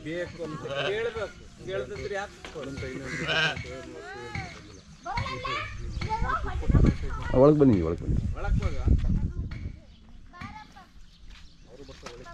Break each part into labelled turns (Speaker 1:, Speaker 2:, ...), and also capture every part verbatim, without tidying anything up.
Speaker 1: ಬೇಕು ಅಂತ ಕೇಳಬೇಕು, ಕೇಳ್ತಿದ್ರೆ ಯಾಕೆ
Speaker 2: ಒಳಗೆ ಬನ್ನಿ, ಒಳಗೆ ಬನ್ನಿ.
Speaker 1: ಒಳಗೆ ಹೋಗ ಅವರು ಬರ್ತಾರೆ ಒಳಗೆ.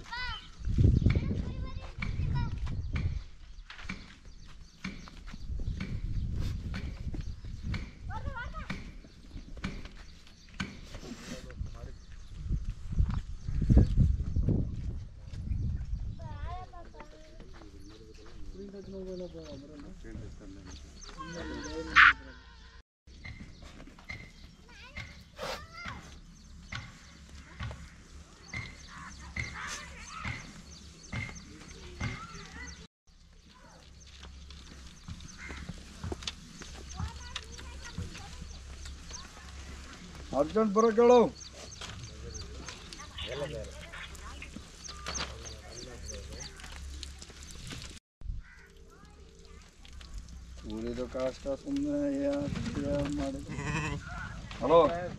Speaker 3: ಅರ್ಜೆಂಟ್ ಬರೋ ಕೇಳು. ಊರಿದು ಕಷ್ಟ ಸುಮ್ಮನೆ ಮಾಡಿದ. ಹಲೋ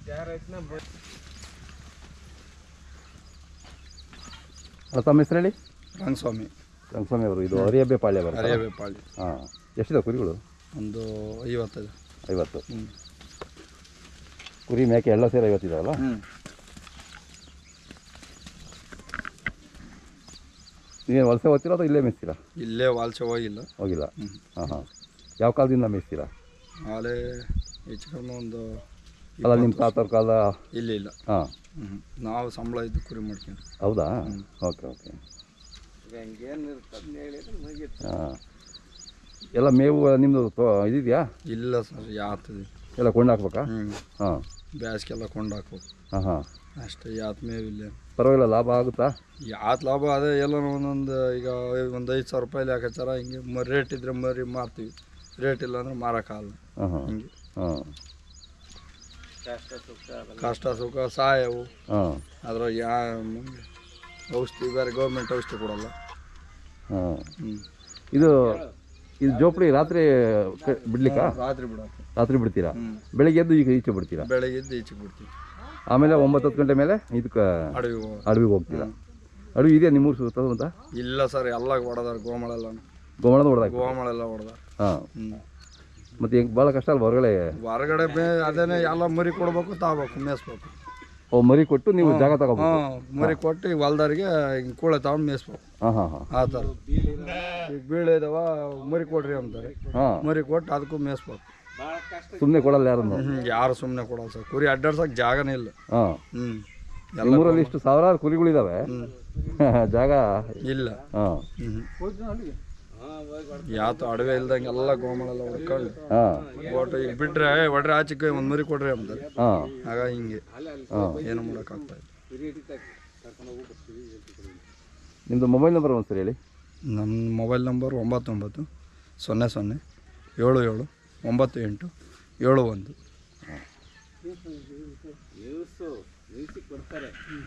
Speaker 2: ಅಲ್ಲ, ತಮ್ಮ ಹೆಸರು ಹೇಳಿ.
Speaker 3: ರಂಗಸ್ವಾಮಿ.
Speaker 2: ರಂಗಸ್ವಾಮಿ ಅವರು. ಇದು ಅರಿಯಬ್ಬೆ ಪಾಳ್ಯ ಬರ.
Speaker 3: ಅರಿಯಬ್ಬೆ ಪಾಳ್ಯ.
Speaker 2: ಹಾಂ, ಎಷ್ಟಿದೆ ಕುರಿಗಳು?
Speaker 3: ಒಂದು ಐವತ್ತೈದು.
Speaker 2: ಐವತ್ತು.
Speaker 3: ಹ್ಞೂ.
Speaker 2: ಕುರಿ ಮೇಕೆ ಎಲ್ಲ ಸೇರಿ ಐವತ್ತಿದಾವಲ್ಲ?
Speaker 3: ಹ್ಞೂ.
Speaker 2: ನೀವೇನು ವಲಸೆ ಹೋಗ್ತೀರಾ ಅಥವಾ ಇಲ್ಲೇ ಮೇಯಿಸ್ತೀರಾ?
Speaker 3: ಇಲ್ಲೇ ವಾಲ್ಸೆ ಹೋಗಿಲ್ಲ.
Speaker 2: ಹೋಗಿಲ್ಲ.
Speaker 3: ಹ್ಞೂ.
Speaker 2: ಹಾಂ ಹಾಂ. ಯಾವ ಕಾಲದಿಂದ ಮೇಯಿಸ್ತೀರಾ?
Speaker 3: ಆಲೇ ಹೆಚ್ಚು ಕಮ್ಮಿ ಒಂದು
Speaker 2: ಅಲ್ಲ, ನಿಮ್ಮ ತಾತವ್ರ ಕಾಲ?
Speaker 3: ಇಲ್ಲ ಇಲ್ಲ.
Speaker 2: ಹಾಂ.
Speaker 3: ಹ್ಞೂ. ನಾವು ಸಂಬಳ ಇದ್ದು ಕುರಿ ಮಾಡ್ಕೊಂಡು.
Speaker 2: ಹೌದಾ? Okay okay. ಹಾಂ. ಎಲ್ಲ ಮೇವು ನಿಮ್ಮದು ತೋ ಇದಿದೆಯಾ?
Speaker 3: ಇಲ್ಲ ಸರ್, ಯಾತದೆ
Speaker 2: ಎಲ್ಲ ಕೊಂಡು ಹಾಕ್ಬೇಕಾ?
Speaker 3: ಹ್ಞೂ.
Speaker 2: ಹಾಂ.
Speaker 3: ಬ್ಯಾಸ್ಗೆಲ್ಲ ಕೊಂಡು ಹಾಕ್ಬೇಕು
Speaker 2: ಹಾಂ ಹಾಂ.
Speaker 3: ಅಷ್ಟೇ. ಯಾತ್ ಮೇವಿಲ್ಲ.
Speaker 2: ಪರವಾಗಿಲ್ಲ, ಲಾಭ ಆಗುತ್ತಾ?
Speaker 3: ಯಾತ್ ಲಾಭ ಅದೇ ಎಲ್ಲ ಒಂದೊಂದು ಈಗ ಒಂದು ಐದು ಸಾವಿರ ರೂಪಾಯಿ ಹಾಕಚ್ಚಾರ. ಹಿಂಗೆ ಮ ರೇಟ್ ಇದ್ರೆ ಮರಿ ಮಾರ್ತೀವಿ, ರೇಟ್ ಇಲ್ಲ ಅಂದ್ರೆ ಮಾರೋಕ್ಕಾಗಲ್ಲ.
Speaker 2: ಹಾಂ ಹಾಂ.
Speaker 3: ಹಿಂಗೆ.
Speaker 2: ಹಾಂ.
Speaker 3: ಕಷ್ಟ ಸುಖ ಸಾಯವು.
Speaker 2: ಹಾಂ.
Speaker 3: ಅದ್ರ ಯಾ ಔಷಧಿ ಬೇರೆ ಗೌರ್ಮೆಂಟ್ ಔಷಧಿ ಕೊಡಲ್ಲ.
Speaker 2: ಹಾಂ.
Speaker 3: ಹ್ಞೂ.
Speaker 2: ಇದು ಇದು ಜೋಪಡಿ ರಾತ್ರಿ ಬಿಡ್ಲಿಕ್ಕಾ?
Speaker 3: ರಾತ್ರಿ ಬಿಡೋಕೆ.
Speaker 2: ರಾತ್ರಿ ಬಿಡ್ತೀರಾ?
Speaker 3: ಹ್ಞೂ.
Speaker 2: ಬೆಳಿಗ್ಗೆ ಎದ್ದು ಈಗ ಈಚೆ ಬಿಡ್ತೀರಾ?
Speaker 3: ಬೆಳಗ್ಗೆ ಎದ್ದು ಈಚೆಗೆ ಬಿಡ್ತೀವಿ.
Speaker 2: ಆಮೇಲೆ ಒಂಬತ್ತು ಹತ್ತು ಗಂಟೆ ಮೇಲೆ ಇದಕ್ಕೆ
Speaker 3: ಅಡವಿ
Speaker 2: ಅಡವಿಗೆ ಹೋಗ್ತೀರಾ? ಅಡವಿ ಇದೆಯಾ ನಿಮ್ಮೂರು ಸುತ್ತ ಅಂತ?
Speaker 3: ಇಲ್ಲ ಸರ್, ಎಲ್ಲ ಹೊಡೆದಾರ. ಗೋಮಳೆಲ್ಲ
Speaker 2: ಗೋಮಳದ ಹೊಡೆದಾಗ?
Speaker 3: ಗೋಮಳೆಲ್ಲ ಹೊಡೆದಾರ.
Speaker 2: ಹಾಂ.
Speaker 3: ಹ್ಞೂ.
Speaker 2: ಮತ್ತು ಈಗ ಭಾಳ ಕಷ್ಟ ಅಲ್ವ ಹೊರಗಡೆ?
Speaker 3: ಹೊರಗಡೆ ಮೇ ಅದೇನೇ ಎಲ್ಲ ಮರಿ ಕೊಡ್ಬೇಕು, ತಾಬೇಕು, ಮೇಯಿಸ್ಬೇಕು.
Speaker 2: ಓ, ಮರಿ ಕೊಟ್ಟು ನೀವು ಜಾಗ ತಗೋಬೇಕು?
Speaker 3: ಹಾಂ, ಮರಿ ಕೊಟ್ಟು ಈಗ ಹೊಲ್ದಾರಿಗೆ ಹಿಂಗೆ ಕೂಳೆ ತಗೊಂಡು ಮೇಯಿಸ್ಬೇಕು.
Speaker 2: ಹಾಂ ಹಾಂ ಹಾಂ.
Speaker 3: ಆ ಥರ. ಈಗ ಬೀಳೆ ಇದಾವ, ಮರಿ ಕೊಡ್ರಿ ಅಂತಾರೆ.
Speaker 2: ಹಾಂ.
Speaker 3: ಮರಿ ಕೊಟ್ಟು ಅದಕ್ಕೂ ಮೇಯಿಸ್ಬೇಕು.
Speaker 2: ಸುಮ್ಮನೆ ಕೊಡಲ್ಲ ಯಾರನ್ನು?
Speaker 3: ಹ್ಞೂ. ಯಾರು ಸುಮ್ಮನೆ ಕೊಡಲ್ಲ ಸರ್. ಕುರಿ ಅಡ್ಡಾಡ್ಸೋಕೆ ಜಾಗನೇ ಇಲ್ಲ.
Speaker 2: ಹಾಂ.
Speaker 3: ಹ್ಞೂ.
Speaker 2: ನಮ್ಮೂರಲ್ಲಿ ಇಷ್ಟು ಸಾವಿರಾರು ಕುರಿಗಳಿದ್ದಾವೆ, ಜಾಗ ಇಲ್ಲ. ಹಾಂ.
Speaker 3: ಹ್ಞೂ. ಯಾತು ಅಡವೆ ಇಲ್ದಂಗೆ ಎಲ್ಲ ಗೋಮಳೆಲ್ಲ ಹೊಡ್ಕೊಂಡು
Speaker 2: ಹಾಂ.
Speaker 3: ಒಟ್ಟು ಈಗ ಬಿಟ್ರೆ ಹೊಡ್ರೆ ಆಚೆಗೆ ಒಂದು ಮರಿ ಕೊಡ್ರಿ ಅಂತಾರೆ.
Speaker 2: ಹಾಂ.
Speaker 3: ಆಗ ಹಿಂಗೆ ಏನು ಮಾಡೋಕ್ಕಾಗ್ತಾ ಇಲ್ಲ.
Speaker 2: ನಿಮ್ಮದು ಮೊಬೈಲ್ ನಂಬರ್ ಒಂದು ಸರಿ ಹೇಳಿ.
Speaker 3: ನಮ್ಮ ಮೊಬೈಲ್ ನಂಬರ್ ಒಂಬತ್ತು ಒಂಬತ್ತು ಸೊನ್ನೆ ಸೊನ್ನೆ ಏಳು ಏಳು ಒಂಬತ್ತು ಎಂಟು ಏಳು ಒಂದು.
Speaker 1: ಕೊಡ್ತಾರೆ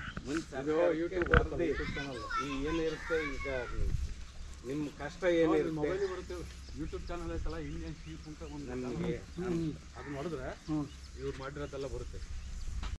Speaker 1: ಏನಿರುತ್ತೆ ಈಗ ನಿಮ್ಮ ಕಷ್ಟ ಏನಿರುತ್ತೆ ಯೂಟ್ಯೂಬ್ ಚಾನಲ್ ಐತಲ್ಲ, ಇಂಡಿಯನ್ ಶೀಪ್ ಅಂತ ಒಂದು ನಮಗೆ ಅದು ಮಾಡಿದ್ರೆ ಇವ್ರು ಮಾಡಿರೋದೆಲ್ಲ ಬರುತ್ತೆ.